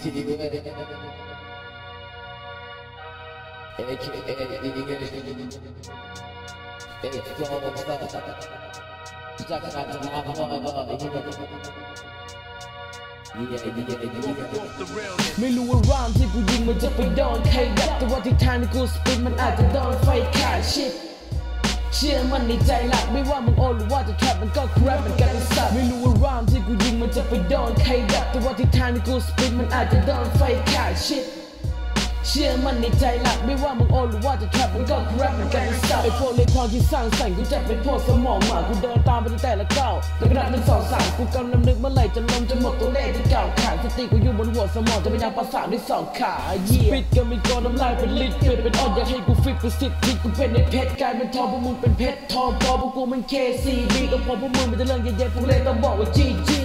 ไม่รู้ว่าร่างที่กูยิงมันจะไปโดนใครดักแต่ว่าทิศทางที่กูสปินมันอาจจะโดนไฟขาดชิดเชื่อมันในใจหลักไม่ว่ามึงโอหรือว่าจะแทบมันก็แครปมันกันไอ้สัตว์ไม่รู้ว่าร่างที่กูยิงมันจะไปโดนใครดักแต่ว่าทิศทางที่กูสปินมันอาจจะโดนไฟขาดชิดเชื่อมันในใจหลักไม่ว่ามึงโอหรือว่าจะแทบมันก็แครปมันกันไอ้สัตว์ไอ้พวกเล่นความที่สร้างสรรค์กูจะเป็นพวกสมองหมากูเดินตามไปแต่ละก้าวแล้วก็นับเป็น2-3กูกำลังนึกเมื่อไหร่จะลงจนหมดตัวเลขที่เก่าขานสติกูอยู่บนหัวสมองจะเป็นยาประสาทด้วย2 ขาปิดก็มีกรน้ำลายเป็นลิตรเปลี่ยนเป็นออดอยากให้กูฟิตกูสิทธิ์ที่กูเป็นในเพชรกลายเป็นทองพวกมึงเป็นเพชรทองพอพวกกูมัน KCB ก็พอพวกมึงมันจะเรื่องเย็นๆพวกเล่นต้องบอกว่า GG